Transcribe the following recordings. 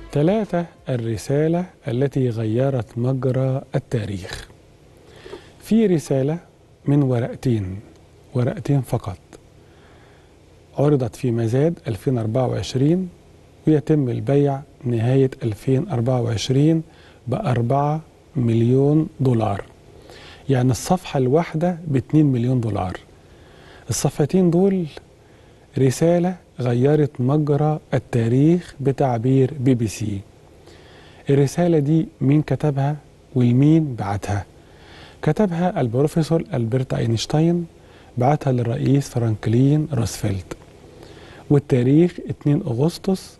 3. الرسالة التي غيرت مجرى التاريخ. في رسالة من ورقتين فقط، عرضت في مزاد 2024 ويتم البيع نهاية 2024 ب4 مليون دولار، يعني الصفحة الواحدة ب2 مليون دولار. الصفحتين دول رسالة غيرت مجرى التاريخ بتعبير BBC. الرسالة دي مين كتبها والمين بعتها؟ كتبها البروفيسور ألبرت أينشتاين، بعتها للرئيس فرانكلين روزفلت، والتاريخ 2 أغسطس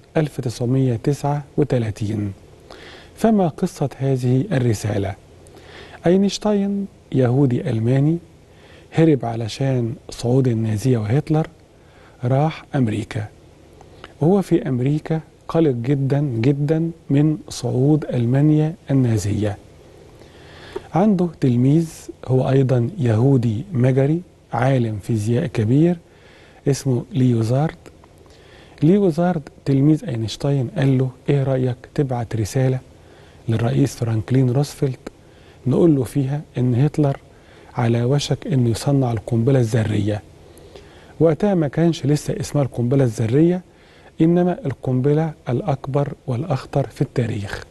1939. فما قصة هذه الرسالة؟ أينشتاين يهودي ألماني هرب علشان صعود النازية وهتلر، راح أمريكا، وهو في أمريكا قلق جدا جدا من صعود ألمانيا النازية. عنده تلميذ هو أيضا يهودي مجري، عالم فيزياء كبير اسمه ليوزارد تلميذ أينشتاين، قال له إيه رأيك تبعت رسالة للرئيس فرانكلين روزفلت نقول له فيها إن هتلر على وشك إنه يصنع القنبلة الذرية. وقتها ما كانش لسه اسمها القنبلة الذرية، إنما القنبلة الأكبر والأخطر في التاريخ،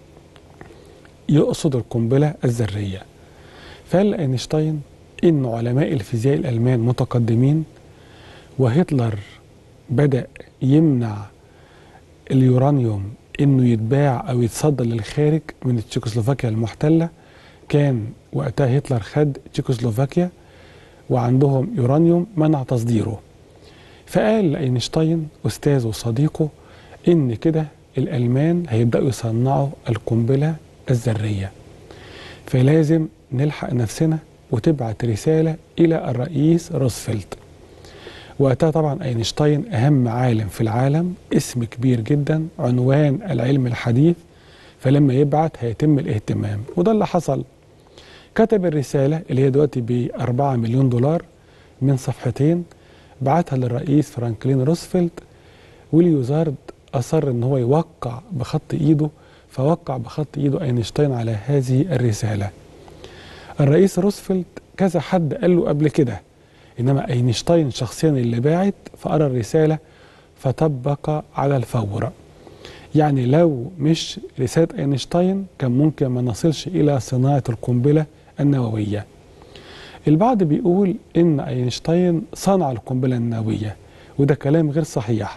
يقصد القنبلة الذرية. فقال أينشتاين إن علماء الفيزياء الألمان متقدمين، وهتلر بدأ يمنع اليورانيوم إنه يتباع أو يتصدر للخارج من تشيكوسلوفاكيا المحتلة. كان وقتها هتلر خد تشيكوسلوفاكيا وعندهم يورانيوم منع تصديره. فقال أينشتاين أستاذه وصديقه إن كده الألمان هيبدأوا يصنعوا القنبلة الذرية، فلازم نلحق نفسنا وتبعت رسالة إلى الرئيس روزفلت. وقتها طبعا أينشتاين أهم عالم في العالم، اسم كبير جدا، عنوان العلم الحديث، فلما يبعت هيتم الاهتمام، وده اللي حصل. كتب الرسالة اللي هي دلوقتي ب4 مليون دولار من صفحتين، بعتها للرئيس فرانكلين روزفلت، وليوزارد أصر إن هو يوقع بخط إيده، فوقع بخط إيده أينشتاين على هذه الرسالة. الرئيس روزفلت كذا حد قال له قبل كده، إنما أينشتاين شخصيا اللي باعت، فقرأ الرسالة فطبق على الفور. يعني لو مش رسالة أينشتاين كان ممكن ما نصلش إلى صناعة القنبلة النووية. البعض بيقول إن أينشتاين صنع القنبلة النووية، وده كلام غير صحيح.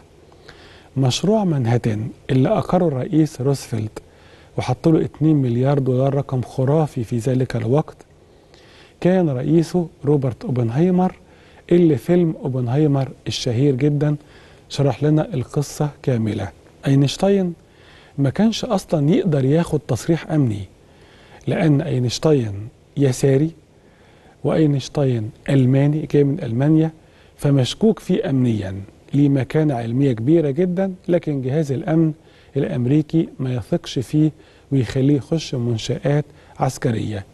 مشروع مانهاتن اللي أقره الرئيس روزفلت وحط له 2 مليار دولار، رقم خرافي في ذلك الوقت، كان رئيسه روبرت أوبنهايمر، اللي فيلم أوبنهايمر الشهير جدا شرح لنا القصة كاملة. أينشتاين ما كانش أصلا يقدر ياخد تصريح أمني، لأن أينشتاين يساري، وأينشتاين ألماني جاي من ألمانيا، فمشكوك فيه أمنيا، ليه مكانة علمية كبيرة جدا، لكن جهاز الأمن الأمريكي ما يثقش فيه ويخليه يخش منشآت عسكرية.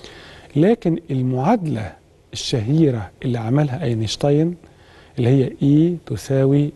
لكن المعادلة الشهيرة اللي عملها أينشتاين اللي هي E تساوي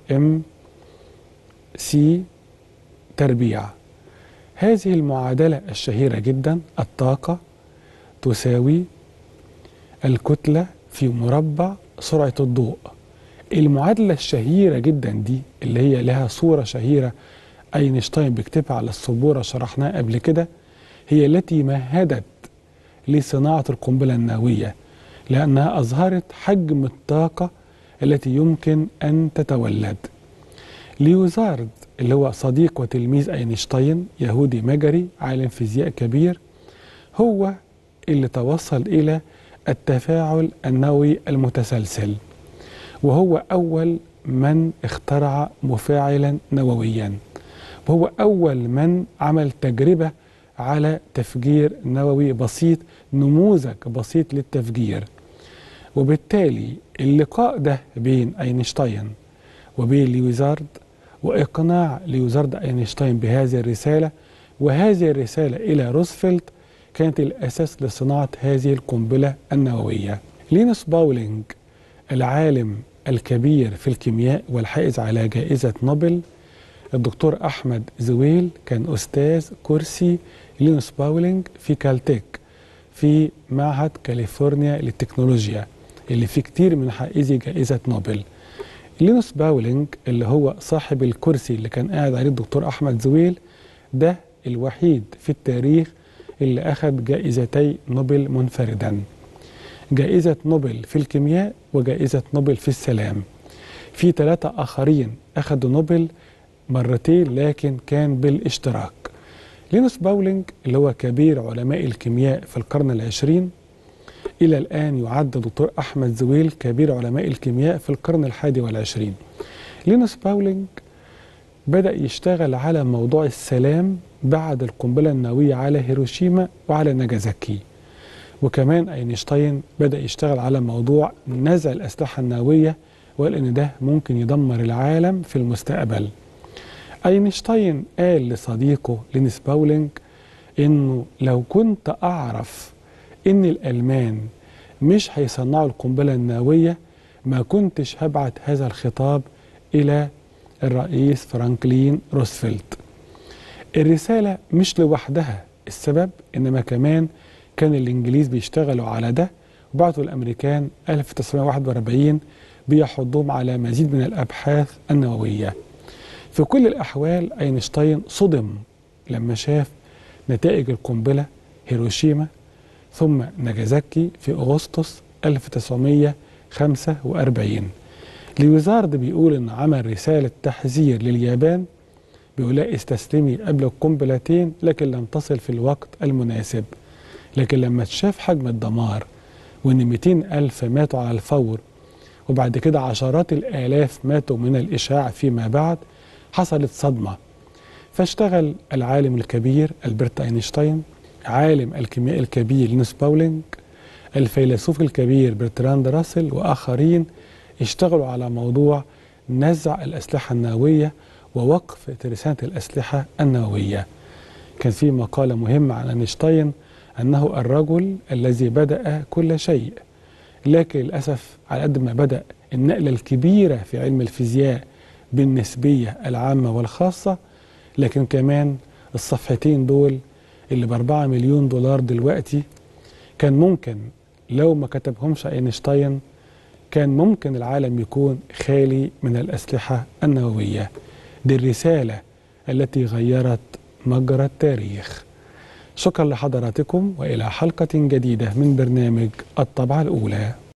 MC تربيع، هذه المعادلة الشهيرة جدا، الطاقة تساوي الكتلة في مربع سرعة الضوء. المعادلة الشهيرة جدا دي اللي هي لها صورة شهيرة أينشتاين بيكتبها على السبورة، شرحناها قبل كده، هي التي مهدت لصناعة القنبلة النووية، لأنها أظهرت حجم الطاقة التي يمكن أن تتولد. ليوزارد اللي هو صديق وتلميذ أينشتاين، يهودي مجري، عالم فيزياء كبير، هو اللي توصل إلى التفاعل النووي المتسلسل، وهو أول من اخترع مفاعلا نوويا، وهو أول من عمل تجربة على تفجير نووي بسيط، نموذج بسيط للتفجير. وبالتالي اللقاء ده بين أينشتاين وبين ليوزارد، وإقناع ليوزارد أينشتاين بهذه الرسالة، وهذه الرسالة إلى روزفلت، كانت الأساس لصناعة هذه القنبلة النووية. لينوس باولينج العالم الكبير في الكيمياء والحائز على جائزة نوبل الدكتور أحمد زويل كان أستاذ كرسي لينوس باولينج في كالتك في معهد كاليفورنيا للتكنولوجيا اللي فيه كتير من حائزي جائزة نوبل. لينوس باولينج اللي هو صاحب الكرسي اللي كان قاعد عليه الدكتور أحمد زويل ده الوحيد في التاريخ اللي أخذ جائزتي نوبل منفردا، جائزة نوبل في الكيمياء وجائزة نوبل في السلام. في 3 آخرين أخذوا نوبل مرتين لكن كان بالاشتراك. لينوس باولينج اللي هو كبير علماء الكيمياء في القرن العشرين، إلى الآن يعد دكتور أحمد زويل كبير علماء الكيمياء في القرن ال21. لينوس باولينج بدأ يشتغل على موضوع السلام بعد القنبلة النووية على هيروشيما وعلى ناجازاكي. وكمان أينشتاين بدأ يشتغل على موضوع نزع الأسلحة النووية وقال إن ده ممكن يدمر العالم في المستقبل. أينشتاين قال لصديقه لينوس باولينج إنه لو كنت أعرف إن الألمان مش هيصنعوا القنبلة النووية ما كنتش هبعت هذا الخطاب إلى الرئيس فرانكلين روزفلت. الرسالة مش لوحدها السبب، إنما كمان كان الإنجليز بيشتغلوا على ده وبعتوا الأمريكان 1941 بيحضهم على مزيد من الأبحاث النووية. في كل الأحوال أينشتاين صدم لما شاف نتائج القنبلة هيروشيما ثم ناجازاكي في أغسطس 1945. لويزارد بيقول إن عمل رسالة تحذير لليابان بيقول لها استسلمي قبل القنبلتين لكن لم تصل في الوقت المناسب. لكن لما تشاف حجم الدمار وإن 200,000 ماتوا على الفور وبعد كده عشرات الآلاف ماتوا من الإشعاع فيما بعد حصلت صدمة. فاشتغل العالم الكبير ألبرت أينشتاين، عالم الكيمياء الكبير لينوس باولينج، الفيلسوف الكبير برتراند راسل وآخرين اشتغلوا على موضوع نزع الأسلحة النووية ووقف ترسانة الأسلحة النووية. كان في مقالة مهمة عن أينشتاين أنه الرجل الذي بدأ كل شيء، لكن للأسف على قد ما بدأ النقلة الكبيرة في علم الفيزياء بالنسبية العامة والخاصة، لكن كمان الصفحتين دول اللي ب4 مليون دولار دلوقتي كان ممكن لو ما كتبهمش أينشتاين كان ممكن العالم يكون خالي من الأسلحة النووية. دي الرسالة التي غيرت مجرى التاريخ. شكرا لحضراتكم وإلى حلقة جديدة من برنامج الطبعة الأولى.